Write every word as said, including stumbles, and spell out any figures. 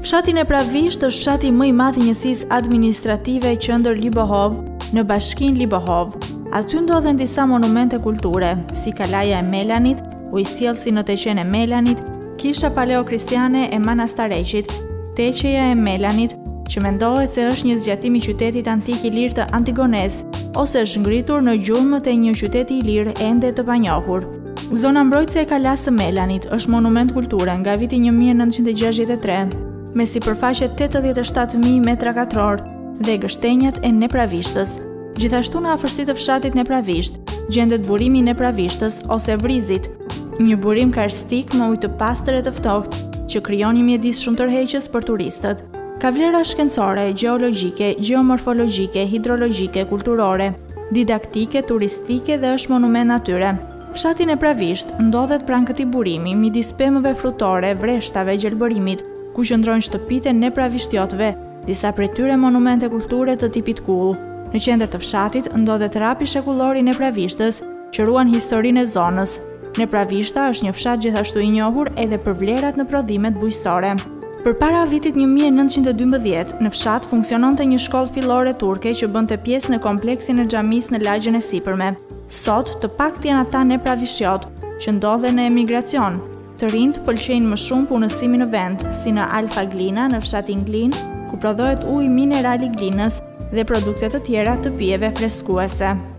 Fshati Nepravisht është fshati më i madh i njësisë administrative qendër Libohov në bashkinë Libohov. Aty ndodhen disa monumente kulture, si Kalaja e Melanit, ujësjellsi në teqen e Melanit, kisha paleokristiane e Manastareqit, teqeja e Melanit, që mendohet se është një zgjatim i qytetit antik i lirë të Antigones, ose është ngritur në gjurmët e një qyteti i lirë ende të panjohur. Zona mbrojtëse e Kalasë së Melanit është monument kulture nga viti një mijë e nëntëqind e gjashtëdhjetë e tre, me sipërfaqe tetëdhjetë e shtatë mijë metra katror dhe gështenjat e Nepravishtës. Gjithashtu në afërsi të fshatit Nepravisht gjendet burimi i Nepravishtës ose Vrizit, një burim karstik me ujë të pastër e të ftohtë që krijon një mjedis shumë tërheqës për turistët. Ka vlera shkencore, gjeologjike, geomorfologjike, hidrologjike, kulturore, didaktike, turistike dhe është monument natyre. Fshati Nepravisht ndodhet pranë këtij burimi, midis pemëve frutore, vreshtave, gjelbërimit, ku qëndrojnë shtëpitë e nepravishtjotëve, disa prej tyre monumente kulture të tipit kull. Në qendër të fshatit ndodhet rapi shekullor i Nepravishtës, që ruan historinë e zonës. Nepravishta është një fshat gjithashtu i njohur edhe për vlerat në prodhimet bujqësore. Përpara vitit një mijë e nëntëqind e dymbëdhjetë, në fshat funksiononte një shkollë fillore turke që bënte pjesë në kompleksin e xhamisë në lagjën e sipërme. Sot, të paktën janë ata nepravishtiot që ndodhen në emigracion. Të rinjt pëlqejnë më shumë punësimi në vend, si në Alfa Glina në fshatin Glin, ku prodhohet ujë mineral i Glinës dhe produkte të tjera të pijeve freskuese.